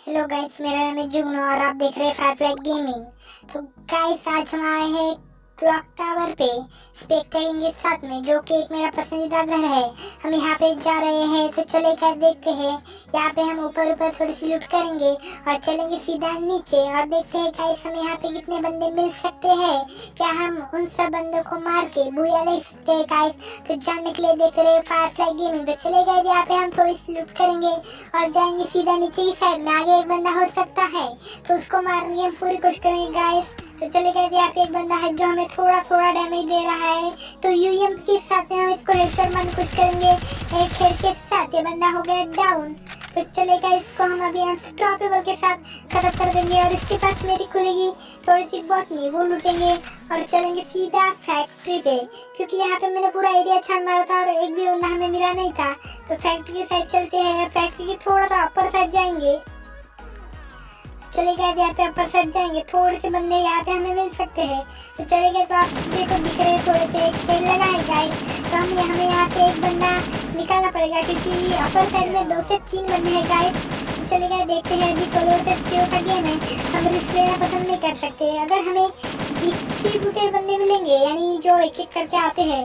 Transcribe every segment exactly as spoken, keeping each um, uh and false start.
Hello guys, मेरा नाम है जुगनू और आप देख रहे हैं फायरफ्लाई गेमिंग। तो गाइस, आज हम आए हैं क्लॉक टावर पे स्पेक्टेटिंग के साथ में, जो कि एक मेरा पसंदीदा घर है। हम यहाँ पे जा रहे हैं, तो चले कर देखते हैं। यहाँ पे हम ऊपर ऊपर थोड़ी सी लूट करेंगे और चलेंगे सीधा नीचे और देखते हैं गाइस हम यहाँ पे कितने बंदे मिल सकते हैं। क्या हम उन सब बंदों को मार के बुया ले सकते हैं गाइस? तो जानने के लिए देख रहे हैं फायरफ्लाई गेमिंग। तो चले गए, यहाँ पे हम थोड़ी सी लूट करेंगे और जाएंगे सीधा नीचे की साइड में। आगे एक बंदा हो सकता है, तो उसको मारने की हम पूरी कोशिश करेंगे गाइस। तो चले गए, यहाँ पे एक बंदा है जो हमें थोड़ा थोड़ा डैमेज दे रहा है, तो यूएम के साथ में हम इसको हेडशॉट मारने की कोशिश करेंगे। एक हेड के साथ ये बंदा हो गया डाउन। तो चलेगा, इसको हम अभी अनस्टॉपेबल के साथ खत्म कर देंगे और इसके पास मेरी खुलेगी थोड़ी सी बॉटनी, वो लूटेंगे और चलेंगे सीधा फैक्ट्री पे, क्योंकि यहाँ पे मैंने पूरा एरिया छान मारा था और एक भी बंदा हमें मिला नहीं था। तो फैक्ट्री की साइड चलते हैं और फैक्ट्री की थोड़ा सा अपर साइड जाएंगे। चले गए, यहाँ पे अपर साइड जाएंगे, थोड़े से बंदे यहाँ पे हमें मिल सकते हैं। तो चले गए, तो आप देखो दिख रहे थोड़े से एक पेड़ लगाए गाइस। तो हम हमें यहाँ से एक बंदा निकालना पड़ेगा, क्योंकि अपर साइड में दो से तीन बंदे हैं गाइस। तो चले गए, देखते हैं। अभी सोलो से सीओ का गेम है, हम रिस्क लेना पसंद नहीं कर सकते। अगर हमें डिस्ट्रीब्यूटेड बंदे मिलेंगे, यानी जो एक एक करके आते हैं,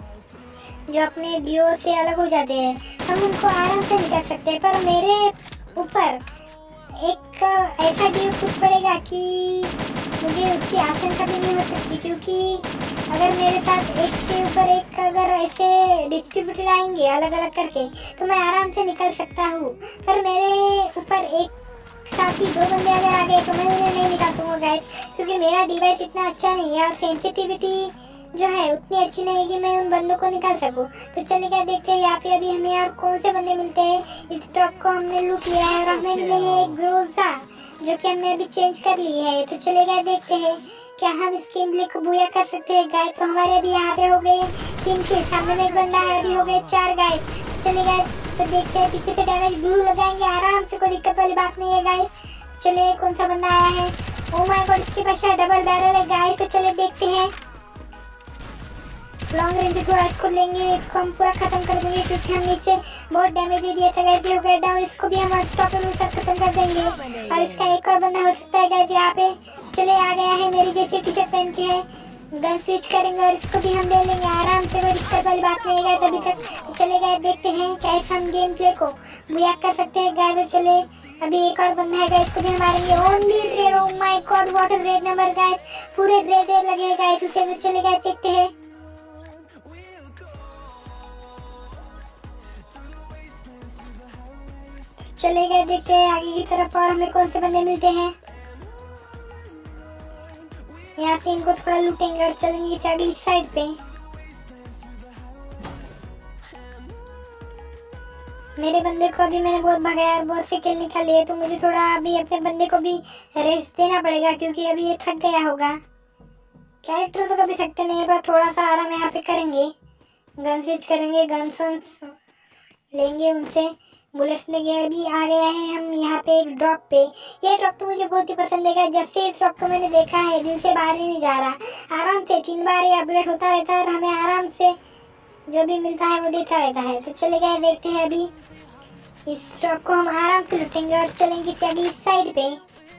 जो अपने डिओ से अलग हो जाते हैं, हम उनको आराम से निकाल सकते हैं। पर मेरे ऊपर एक ऐसा डील खुद पड़ेगा कि मुझे उसकी आशंका भी नहीं हो सकती, क्योंकि अगर मेरे साथ एक के ऊपर एक अगर ऐसे डिस्ट्रीब्यूटर आएंगे अलग अलग करके, तो मैं आराम से निकल सकता हूँ। पर मेरे ऊपर एक साथ ही दो बंदे अगर आ गए तो मैं उन्हें नहीं निकाल पाऊंगा गाइस, क्योंकि मेरा डिवाइस इतना अच्छा नहीं है और सेंसिटिविटी जो है उतनी अच्छी नहीं है कि मैं उन बंदों को निकाल सकूं। तो चलेगा, देखते हैं यहाँ पे अभी हमें यार कौन से बंदे मिलते हैं। इस ट्रक को हमने लूट लिया है और हमें मिले हैं एक ग्रोजा, जो कि हमने अभी चेंज कर ली है। तो चलेगा, देखते हैं क्या हम इस गेमप्ले को बुया कर सकते हैं गाइस। तो हमारे अभी यहाँ पे हो गए तीन के सामने में एक बंदा है, अभी हो गए चार गाइस। चलेगा, तो देखते हैं, पीछे से डैमेज ब्लू लगाएंगे आराम से, कोई दिक्कत वाली बात नहीं है गाइस। चले, कौन सा बंदा आया है? ओ माय गॉड, इसके पास डबल बैरल है गाइस। तो चले देखते हैं, लॉन्ग रेंज से थोड़ा इसको लेंगे, इसको हम पूरा खत्म कर देंगे, क्योंकि हमने इसे बहुत डैमेज दे दिया था गाइस। हो गया डाउन, इसको भी हम अनस्टॉपेबल से खत्म कर देंगे। और इसका एक और बंदा हो सकता है गाइस यहाँ पे। चले, आ गया है, मेरी जैसी टी शर्ट पहन के है। गन स्विच करेंगे और इसको भी हम ले लेंगे आराम से, कोई दिक्कत वाली बात नहीं है गाइस अभी तक। तो चले गए, देखते हैं कैसे हम गेम प्ले को बुया कर सकते हैं गाइस। तो चले, अभी एक और बंदा है गाइस, इसको भी हम मारेंगे। Only red, oh my god, what is red number guys, पूरे रेड रेड लगे गाइस उसे। तो चले गए, देखते हैं। चले गए, देखते हैं आगे की तरफ और हमें कौन से बंदे मिलते हैं। यहाँ से इनको थोड़ा लूटेंगे और चलेंगे अगली साइड पे। मेरे बंदे को अभी मैंने बहुत भगाया और बहुत से किल निकाले है, तो मुझे थोड़ा अभी अपने बंदे को भी रेस्ट देना पड़ेगा, क्योंकि अभी ये थक गया होगा। कैरेक्टर तो कभी सकते नहीं है, पर थोड़ा सा आराम यहाँ पे करेंगे। गन स्विच करेंगे, गन्स लेंगे उनसे, बुलेट्स लेंगे। अभी आ गया है हम यहाँ पे एक ड्रॉप पे। ये ड्रॉप तो मुझे बहुत ही पसंद है, जब से इस ड्रॉप को मैंने देखा है दिल से बाहर ही नहीं जा रहा। आराम से तीन बार ये अपडेट होता रहता है और हमें आराम से जो भी मिलता है वो देता रहता है। तो चले गए, देखते हैं अभी इस ड्रॉप को हम आराम से लूटेंगे और चलेंगे अगली साइड पे।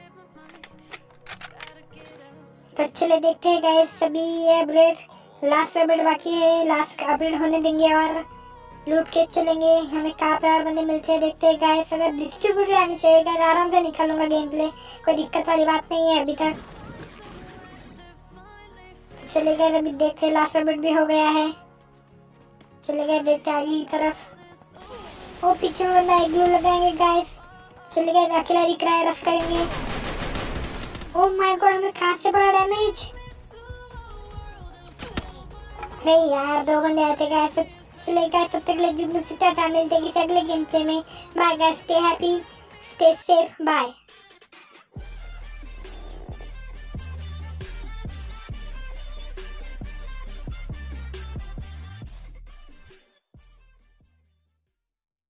तो चले, देखते हैं गाइस, सभी ये अपडेट लास्ट अपडेट बाकी है, लास्ट अपडेट होने देंगे और लूट के चलेंगे। हमें कहाँ पे और बंदे मिलते हैं देखते हैं गाइस। अगर डिस्ट्रीब्यूटर आनी चाहिए गाइस, आराम से निकालूंगा गेम प्ले, कोई दिक्कत वाली बात नहीं है अभी तक। तो चले गए, अभी देखते हैं, लास्ट अपडेट भी हो गया है। चले गए, देखते हैं आगे की तरफ। वो पीछे में बंदा, एक ग्लू लगाएंगे गाइस। चले गए, अकेला दिख रहा है, रफ करेंगे। ओ माय गॉड, हमें कहाँ से बड़ा डैमेज। नहीं यार, दो बंदे आते गाइस। चले गाइस, तब तक ले जुगनू से टाटा, मिलते हैं किसी अगले गेम प्ले में। Bye guys, stay happy, stay safe, bye.